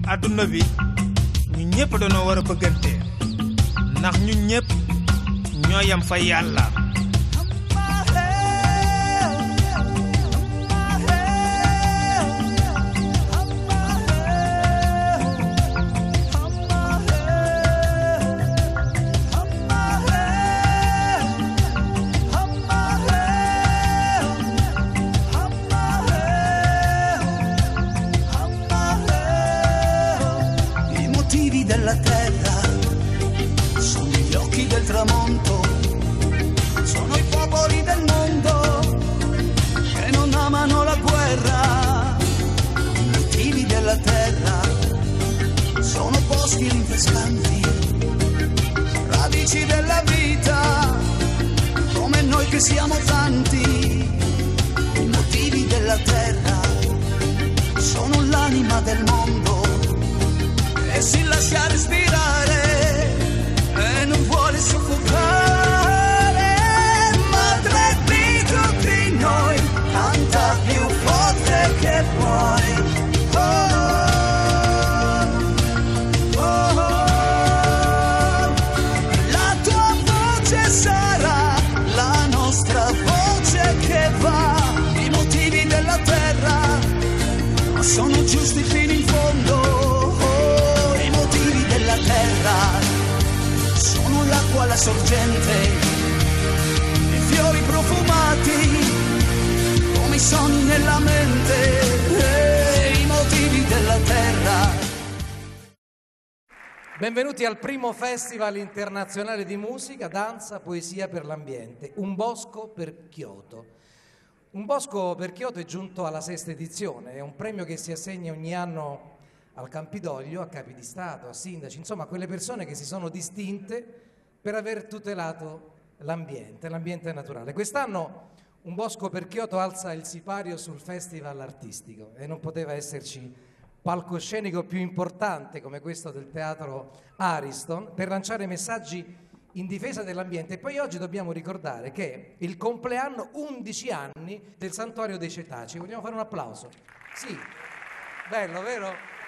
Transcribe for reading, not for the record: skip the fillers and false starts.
àdduna bi ñu ñëpp dañoo war a bëggante ndax ñu ñëpp ñoo yem fa yàlla. Della terra sono gli occhi del tramonto, sono i popoli del mondo che non amano la guerra. I motivi della terra sono boschi rinfrescanti, radici della vita, come noi che siamo tanti. I motivi della terra sono l'anima del mondo e si lascia respirare e non vuole soffocare, madre di tutti noi, canta più forte che puoi. La tua voce sarà la nostra voce che va. I motivi della terra sono giusti fino in fondo. La terra sono l'acqua, la sorgente, i fiori profumati come i sogni nella mente, i motivi della terra. Benvenuti al primo Festival internazionale di musica, danza, poesia per l'ambiente, Un bosco per Kyoto. Un bosco per Kyoto è giunto alla 6ª edizione, è un premio che si assegna ogni anno al Campidoglio, a capi di Stato, a sindaci, insomma a quelle persone che si sono distinte per aver tutelato l'ambiente naturale. Quest'anno Un bosco per Kyoto alza il sipario sul festival artistico e non poteva esserci palcoscenico più importante come questo del teatro Ariston per lanciare messaggi in difesa dell'ambiente. E poi oggi dobbiamo ricordare che è il compleanno 11 anni del Santuario dei Cetacei. Vogliamo fare un applauso? Sì, bello, vero?